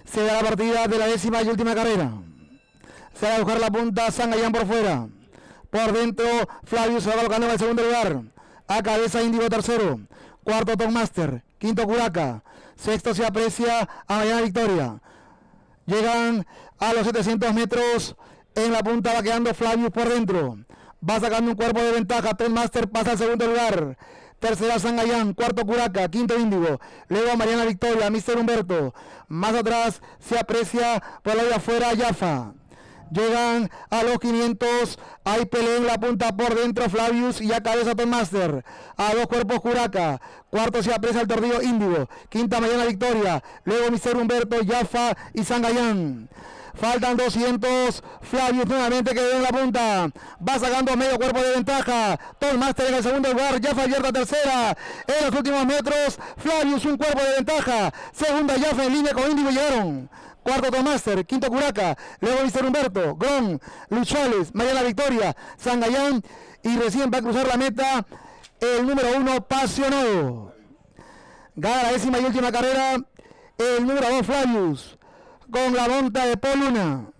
Se da la partida de la 10ª y última carrera. Se va a buscar la punta Sangayán por fuera. Por dentro, Flavius se va colocando en el segundo lugar. A cabeza, Índigo tercero. Cuarto, Tom Master. Quinto, Curaca. Sexto, se aprecia a Mañana Victoria. Llegan a los 700 metros. En la punta va quedando Flavius por dentro. Va sacando un cuerpo de ventaja. Tom Master pasa al segundo lugar. Tercera, Sangayán. Cuarto, Curaca. Quinto, Índigo. Luego Mariana Victoria. Mr. Humberto. Más atrás se aprecia por la de afuera Jaffa. Llegan a los 500. Hay pelea en la punta por dentro Flavius y a cabeza Tom Master. A dos cuerpos Curaca. Cuarto se aprecia el tordillo Índigo. Quinta, Mariana Victoria. Luego Mr. Humberto, Jaffa y Sangayán. Faltan 200. Flavius nuevamente quedó en la punta. Va sacando medio cuerpo de ventaja. Tom Master en el segundo lugar. Jaffa abierta tercera. En los últimos metros, Flavius un cuerpo de ventaja. Segunda Jaffa en línea con Índigo llegaron. Cuarto Tom Master, quinto Curaca, luego Mr. Humberto, Gron, Luchales, Mariana Victoria, Sangayán y recién va a cruzar la meta el número 1, Pasionado. Gana la 10ª y última carrera el número 2, Flavius, con la monta de Paul Luna.